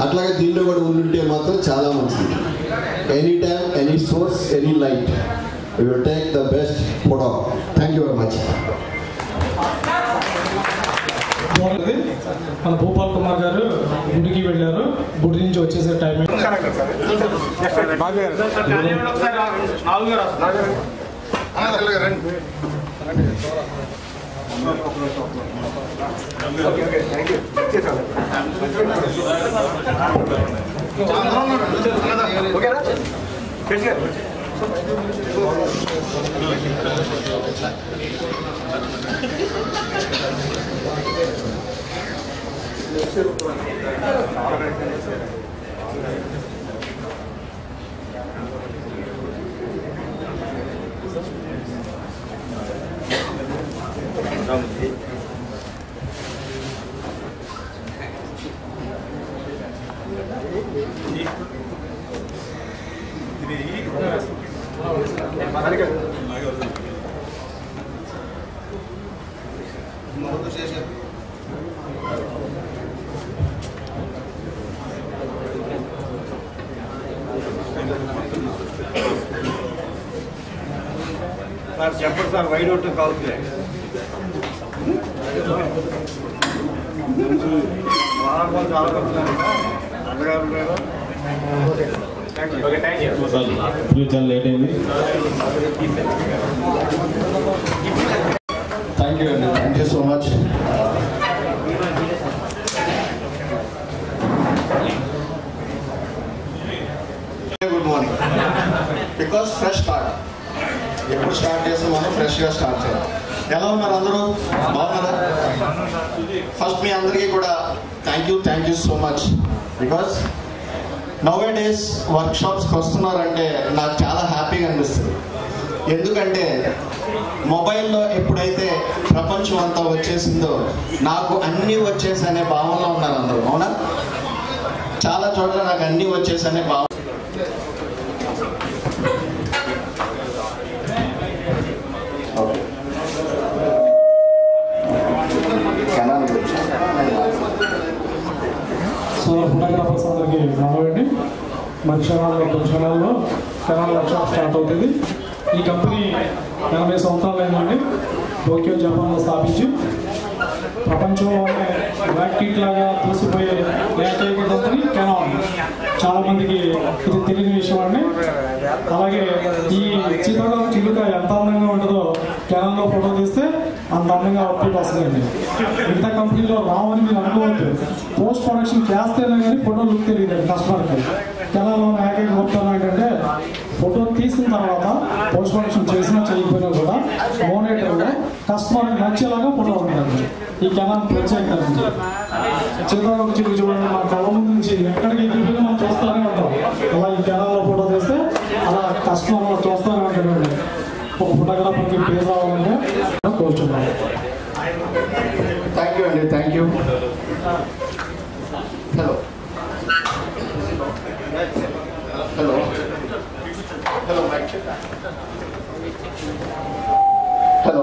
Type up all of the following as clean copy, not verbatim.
అట్లాగే దీంట్లో కూడా ఉండుంటే మాత్రం చాలా మంచిది. Any time, any source, any light, we will take the best photo. Thank you very much. మన భూపాల్ కుమార్ గారు గుడికి వెళ్ళారు. గుడి నుంచి వచ్చేసే టైం చెప్పండి సార్, వైడ్ అవుట్ కావాలి. ఫ్యూచర్ లేట్ అయింది. థ్యాంక్ యూ అండి, thank you so much. Good morning. Because fresh start, ఎప్పుడు స్టార్ట్ చేస్తాం మనం ఫ్రెష్గా స్టార్ట్ చేయాలి. ఎలా ఉన్నారు అందరూ? బాగున్నారా? ఫస్ట్ మీ అందరికీ కూడా thank you so much. Because nowadays వర్క్షాప్స్కి వస్తున్నారంటే నాకు చాలా హ్యాపీగా అనిపిస్తుంది. ఎందుకంటే మొబైల్లో ఎప్పుడైతే ప్రపంచం అంతా వచ్చేసిందో నాకు అన్నీ వచ్చేసనే భావనలో ఉన్నారు అందరూ. అవునా? చాలా చోట్ల నాకు అన్నీ వచ్చేసనే భావన. సో ఫోటోగ్రాఫర్స్ అందరికీ నమస్కారం. మరి క్షణాల్లో కెనాన్ వర్క్షాప్ స్టార్ట్ అవుతుంది. ఈ కంపెనీ 80 సంవత్సరాలు అయిందండి. టోక్యో జపాన్లో స్థాపించి ప్రపంచంలోనే బ్లాక్ టీట్ లాగా దూసిపోయే ఏకైక కంపెనీ కెనాన్. చాలా మందికి ఇది తెలియని విషయం అండి. అలాగే ఈ చిలుక ఎంత అందంగా ఉంటుందో కెనాన్లో ఫోటో తీస్తే అంత అందంగా అవుట్పుట్ వస్తుందండి. మిగతా కంపెనీలో రావని మీరు అనుకోవద్దు. పోస్ట్ ప్రొడక్షన్ చేస్తేనే కానీ ఫోటో లుక్ తెలియదు కస్టమర్కి. కెనాన్లో ఏకైక గొప్పతనం ఏంటంటే ఫోటో తీసిన తర్వాత పోస్ట్ ప్రొడక్షన్ చేసినా చేయకపోయినా కూడా మోనిటర్లో కస్టమర్కి నచ్చేలాగా ఫోటో ఉంటుందండి. ఈ కెనాన్ ప్రత్యేకత చిత్రాలకు చిరుకు చూడండి, మన కళ్ళ ముందు నుంచి ఎక్కడికి ఎగిరిపోయినా మనం చూస్తూనే ఉంటాం. అలా ఈ కెనాన్లో ఫోటో తీస్తే అలా కస్టమర్ చూస్తూనే ఉంటాడండి. ఒక ఫోటోగ్రాఫర్కి పేరు రావాలంటే కోరుచున్నాం. థ్యాంక్ యూ అండి, thank you. Hello hello hello hello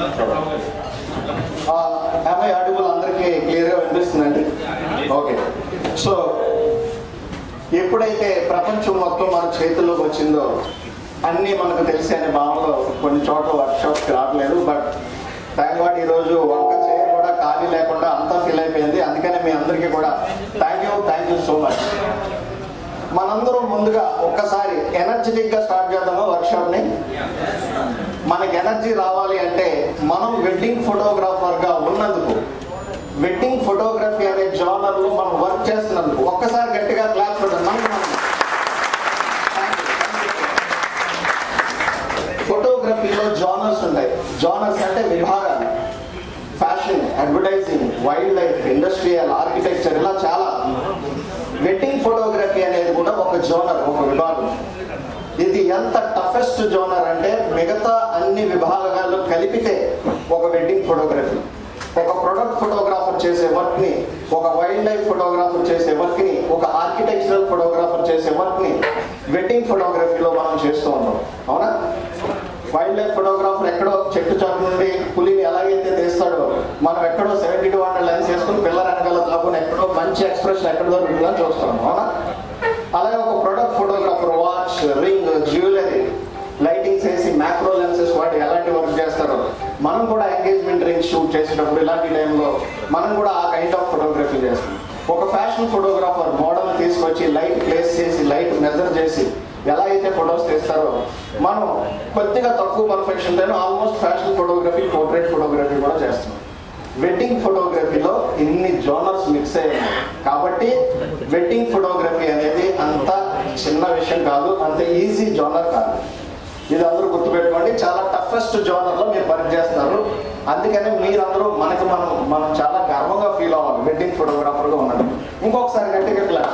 అమ్మాయి అడుగులు అందరికీ క్లియర్గా వినిపిస్తుందండి? ఓకే. సో ఎప్పుడైతే ప్రపంచం మొత్తం మన చేతుల్లోకి వచ్చిందో అన్నీ మనకు తెలిసి అనే భావనలో కొన్ని చోట్ల వర్క్షాప్స్కి రావట్లేదు. బట్ థ్యాంక్ గాడ్ ఈరోజు ఒక్క చైర్ కూడా ఖాళీ లేకుండా అంతా ఫిల్ అయిపోయింది. అందుకనే మీ అందరికీ కూడా థ్యాంక్ యూ సో మచ్. మనందరం ముందుగా ఒక్కసారి ఎనర్జెటిక్గా స్టార్ట్ చేద్దామా వర్క్షాప్ని? మనకి ఎనర్జీ రావాలి అంటే మనం వెడ్డింగ్ ఫోటోగ్రాఫర్గా ఉన్నందుకు, వెడ్డింగ్ ఫోటోగ్రఫీ అనే జానర్లో మనం వర్క్ చేస్తున్నందుకు ఒక్కసారి గట్టిగా క్లాప్ కొట్టండి. ఫోటోగ్రఫీలో జానర్స్ ఉంటాయి. జానర్స్ అంటే విభాగాలు. Fashion, advertising, wild life, industrial, architecture, ఇలా చాలా. వెడ్డింగ్ ఫోటోగ్రఫీ అనేది కూడా ఒక జోనర్, ఒక విభాగం. ఇది ఎంత టఫెస్ట్ జోనర్ అంటే మిగతా అన్ని విభాగాలు కలిపితే ఒక వెడ్డింగ్ ఫోటోగ్రఫీ. ఒక ప్రొడక్ట్ ఫోటోగ్రాఫర్ చేసే వర్క్ని, ఒక వైల్డ్ లైఫ్ ఫోటోగ్రాఫర్ చేసే వర్క్ని, ఒక ఆర్కిటెక్చరల్ ఫోటోగ్రాఫర్ చేసే వర్క్ని వెడ్డింగ్ ఫోటోగ్రఫీలో మనం చేస్తూ ఉంటాం. అవునా? వైల్డ్ లైఫ్ ఫోటోగ్రాఫర్ ఎక్కడో చెట్టు చాటు నుండి పులిని ఎలాగైతే తీస్తాడో, మనం ఎక్కడో 7200 లెన్స్ చేసుకుని పిల్లల వెనకాల కాకుండా ఎక్కడో మంచి మంచి ఎక్స్ప్రెషన్ ఎక్కడ దొరుకుతుందని చూస్తున్నాం, అవునా? అలాగే ఒక product photographer watch, ring, jewellery, lightings వేసి మ్యాక్రో లెన్సెస్ వాటి ఎలాంటి వర్క్ చేస్తారో మనం కూడా ఎంగేజ్మెంట్ రింగ్ షూట్ చేసేటప్పుడు ఇలాంటి టైంలో మనం కూడా ఆ కైండ్ ఆఫ్ ఫోటోగ్రఫీ చేస్తాం. ఒక ఫ్యాషన్ ఫోటోగ్రాఫర్ మోడల్ తీసుకొచ్చి లైట్ ప్లేస్ చేసి లైట్ మెజర్ చేసి ఎలా అయితే ఫొటోస్ తీస్తారో మనం కొద్దిగా తక్కువ పర్ఫెక్షన్ తోనే almost fashion photography, portrait photography కూడా చేస్తున్నాం. వెడ్డింగ్ ఫోటోగ్రఫీలో ఇన్ని జోనర్స్ మిక్స్ అయ్యాయి కాబట్టి వెడ్డింగ్ ఫోటోగ్రఫీ అనేది అంత చిన్న విషయం కాదు, అంత ఈజీ జోనర్ కాదు. ఇది అందరూ గుర్తుపెట్టుకోండి. చాలా టఫెస్ట్ జోనర్లో మీరు వర్క్ చేస్తున్నారు. అందుకని మీరందరూ మనం చాలా గర్వంగా ఫీల్ అవ్వాలి వెడ్డింగ్ ఫోటోగ్రాఫర్గా ఉన్నది. ఇంకొకసారి గట్టిగా క్లాస్.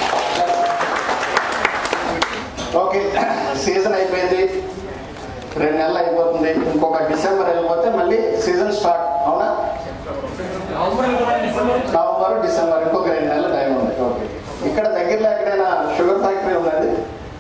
ఓకే, సీజన్ అయిపోయింది, 2 నెలలు అయిపోతుంది. ఇంకొక డిసెంబర్ వెళ్ళిపోతే మళ్ళీ సీజన్ స్టార్ట్, అవునా? నవంబర్, డిసెంబర్, ఇంకొక 2 నెలల టైం ఉంది. ఓకే, ఇక్కడ దగ్గరలో ఎక్కడైనా షుగర్ ఫ్యాక్టరీ ఉందండి?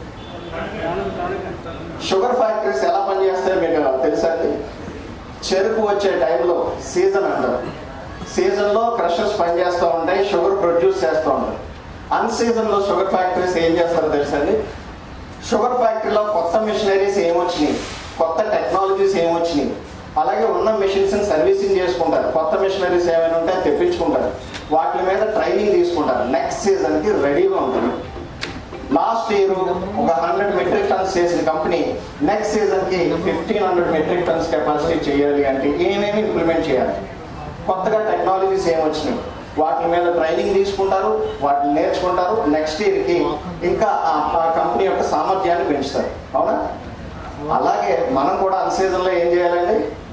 షుగర్ ఫ్యాక్టరీస్ ఎలా పనిచేస్తాయో మీకు తెలుసా అండి? చెరుకు వచ్చే టైంలో సీజన్ అంటారు. సీజన్లో క్రషర్స్ పనిచేస్తూ ఉంటాయి, షుగర్ ప్రొడ్యూస్ చేస్తూ ఉంటారు. అన్సీజన్లో షుగర్ ఫ్యాక్టరీస్ ఏం చేస్తారో తెలుసా అండి? షుగర్ ఫ్యాక్టరీలో కొత్త మిషనరీస్ ఏమొచ్చినాయి, కొత్త టెక్నాలజీస్ ఏమొచ్చినాయి, అలాగే ఉన్న మెషిన్స్ని సర్వీసింగ్ చేసుకుంటారు. కొత్త మిషనరీస్ ఏమైనా ఉంటే తెప్పించుకుంటారు, వాటి మీద ట్రైనింగ్ తీసుకుంటారు. నెక్స్ట్ సీజన్కి రెడీగా ఉంటుంది. లాస్ట్ ఇయర్ ఒక 100 మెట్రిక్ టన్స్ చేసిన కంపెనీ నెక్స్ట్ సీజన్కి 1500 మెట్రిక్ టన్స్ కెపాసిటీ చేయాలి అంటే ఏమేమి ఇంప్లిమెంట్ చేయాలి, కొత్తగా టెక్నాలజీస్ ఏమొచ్చినాయి, వాటి మీద ట్రైనింగ్ తీసుకుంటారు, వాటిని నేర్చుకుంటారు. నెక్స్ట్ ఇయర్కి ఇంకా ఆ కంపెనీ యొక్క సామర్థ్యాన్ని పెంచుతారు, అవునా? అలాగే మనం కూడా అన్సీజన్లో ఏం చేయాలండి?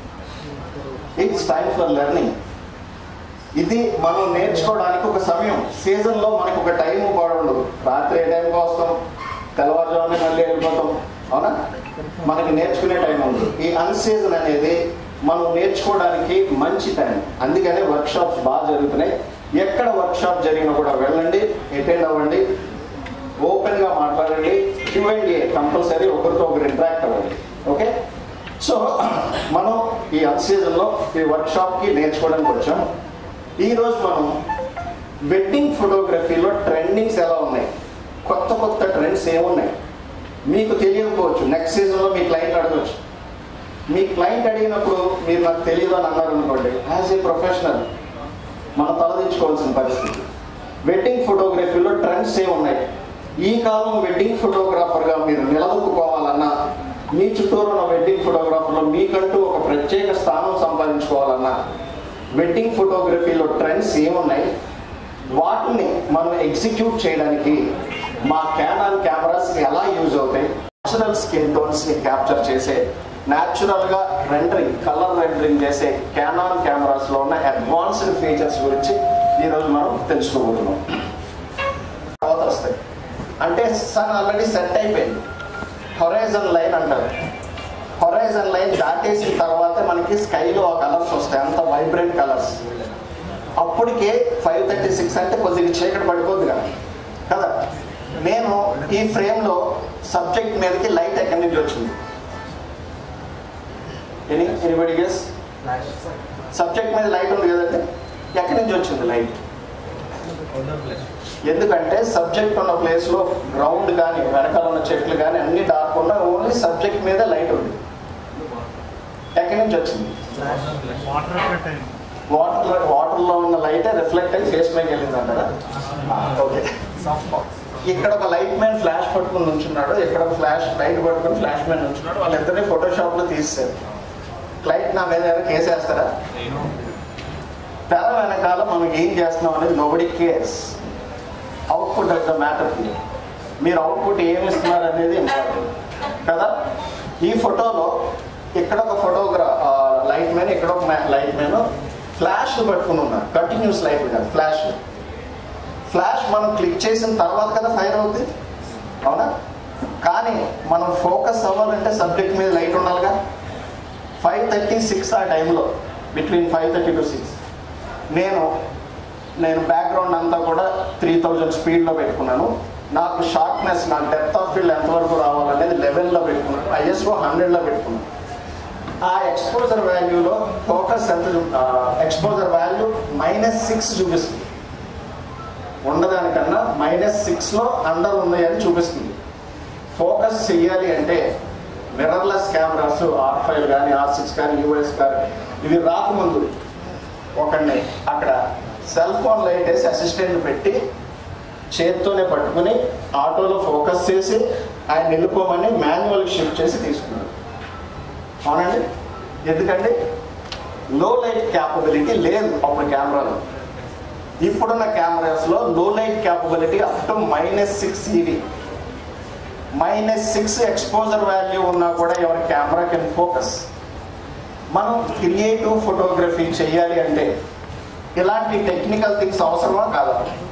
It's time for learning. ఇది మనం నేర్చుకోవడానికి ఒక సమయం. సీజన్లో మనకు ఒక టైం కూడా ఉండదు. రాత్రి ఏ టైంకి వస్తాం, తెల్లవారుజామునే మళ్ళీ వెళ్ళిపోతాం, అవునా? మనకి నేర్చుకునే టైం ఉండదు. ఈ అన్సీజన్ అనేది మనం నేర్చుకోవడానికి మంచి టైం. అందుకనే వర్క్షాప్స్ బాగా జరుగుతున్నాయి. ఎక్కడ వర్క్షాప్ జరిగినా కూడా వెళ్ళండి, అటెండ్ అవ్వండి, ఓపెన్గా మాట్లాడండి, Q&A కంపల్సరీ, ఒకరితో ఒకరు ఇంటరాక్ట్ అవ్వండి. ఓకే, సో మనం ఈ అన్సీజన్లో ఈ వర్క్షాప్కి నేర్చుకోవడానికి వచ్చాం. ఈరోజు మనం వెడ్డింగ్ ఫోటోగ్రఫీలో ట్రెండింగ్స్ ఎలా ఉన్నాయి, కొత్త కొత్త ట్రెండ్స్ ఏమున్నాయి మీకు తెలియకపోవచ్చు. నెక్స్ట్ సీజన్లో మీ క్లయింట్ అడగవచ్చు. మీ క్లయింట్ అడిగినప్పుడు మీరు నాకు తెలియదు అని అన్నారు అనుకోండి, యాజ్ ఏ ప్రొఫెషనల్ మనం తలదించుకోవాల్సిన పరిస్థితి. వెడ్డింగ్ ఫోటోగ్రఫీలో ట్రెండ్స్ ఏమున్నాయి, ఈ కాలం వెడ్డింగ్ ఫోటోగ్రాఫర్గా మీరు నిలదొక్కుకోవాలన్నా, మీ చుట్టూరు ఉన్న వెడ్డింగ్ ఫోటోగ్రాఫర్లో మీకంటూ ఒక ప్రత్యేక స్థానం సంపాదించుకోవాలన్నా వెడ్డింగ్ ఫోటోగ్రఫీలో ట్రెండ్స్ ఏమున్నాయి, వాటిని మనం ఎగ్జిక్యూట్ చేయడానికి మా కెనాన్ కెమెరాస్ ఎలా యూజ్ అవుతాయి, న్యాచురల్ స్కిన్ టోన్స్ని క్యాప్చర్ చేసే, న్యాచురల్గా రెండరింగ్, కలర్ రెండరింగ్ చేసే కెనాన్ కెమెరాస్లో ఉన్న అడ్వాన్స్డ్ ఫీచర్స్ గురించి ఈరోజు మనం తెలుసుకోబోతున్నాం. తర్వాత వస్తాయి అంటే సన్ ఆల్రెడీ సెట్ అయిపోయింది, హొరైజన్ లైన్ అంటారు. హొరైజన్ లైన్ దాటేసిన తర్వాతే మనకి స్కైలో ఆ కలర్స్ వస్తాయి, అంత వైబ్రెంట్ కలర్స్. అప్పటికే 5:36 అంటే కొద్దిగా చీకటి పడిపోద్ది కదా. నేను ఈ ఫ్రేమ్లో సబ్జెక్ట్ మీదకి లైట్ ఎక్కడి నుంచి వచ్చింది? Anybody guess? సబ్జెక్ట్ మీద లైట్ ఉంది కదండి, ఎక్కడి నుంచి వచ్చింది లైట్? ఎందుకంటే సబ్జెక్ట్ ఉన్న ప్లేస్లో గ్రౌండ్ కానీ వెనకాల ఉన్న చెట్లు కానీ అన్ని డార్క్ ఉన్నా ఓన్లీ సబ్జెక్ట్ మీద లైట్ ఉంది. ఎక్కడి నుంచి వచ్చింది? వాటర్లో ఉన్న లైటే రిఫ్లెక్ట్ అయ్యి ఫేస్ మీద వెళ్ళింది అంటారా? ఓకే, ఇక్కడ ఒక లైట్ మ్యాన్ ఫ్లాష్ పట్టుకుని ఉంచున్నాడు, ఇక్కడ ఒక ఫ్లాష్ లైట్ పట్టుకుని ఫ్లాష్ మ్యాన్ ఉంచున్నాడు. వాళ్ళిద్దరినీ ఫోటోషాప్లో తీసేశారు. క్లయింట్ నా మీద కేసేస్తారా? తెర వెనకాల మనం ఏం చేస్తున్నాం అనేది nobody cares. Output does the matter. మీరు అవుట్పుట్ ఏమి ఇస్తున్నారు అనేది ఇంపార్టెంట్ కదా. ఈ ఫోటోలో ఇక్కడ ఒక లైట్ మ్యాన్, ఇక్కడ ఒక లైట్ మ్యాన్ ఫ్లాష్ పట్టుకుని ఉన్నారు. కంటిన్యూస్ లైట్ కాదు, ఫ్లాష్ మనం క్లిక్ చేసిన తర్వాత కదా ఫైర్ అవుతుంది, అవునా? కానీ మనం ఫోకస్ అవ్వాలంటే సబ్జెక్ట్ మీద లైట్ ఉండాలిగా. 5:36 ఆ టైంలో, బిట్వీన్ 5:30 to 6 నేను బ్యాక్గ్రౌండ్ అంతా కూడా 3000 స్పీడ్లో పెట్టుకున్నాను. నాకు షార్ప్నెస్, నా డెప్త్ ఆఫ్ ఫీల్డ్ ఎంతవరకు రావాలనేది లెవెల్లో పెట్టుకున్నాను. ISO 100లో పెట్టుకున్నాను. ఆ ఎక్స్పోజర్ వాల్యూలో ఫోకస్ ఎంత? ఎక్స్పోజర్ వాల్యూ -6 చూపిస్తుంది. ఉండదానికన్నా -6లో అండర్ ఉన్నాయని చూపిస్తుంది. ఫోకస్ చెయ్యాలి అంటే మిర్రర్లెస్ కెమెరాస్ R5 కానీ R6 కానీ US కానీ ఇవి రాకముందు ఒకడిని అక్కడ సెల్ ఫోన్ లైట్ వేసి అసిస్టెంట్ పెట్టి చేత్తోనే పట్టుకుని ఆటోలో ఫోకస్ చేసి ఆయన వెళ్ళిపోమని మాన్యువల్ షిఫ్ట్ చేసి తీసుకున్నాడు. అవునండి, ఎందుకండి లో లైట్ క్యాపబిలిటీ లేదు అప్పుడు కెమెరాలో. ఇప్పుడున్న కెమెరాస్లో low light capability up to -6 EV, -6 exposure value ఉన్నా కూడా ఎవరి కెమెరా కెన్ ఫోకస్. మనం క్రియేటివ్ ఫోటోగ్రఫీ చేయాలి అంటే ఇలాంటి టెక్నికల్ థింగ్స్ అవసరమా కాదా?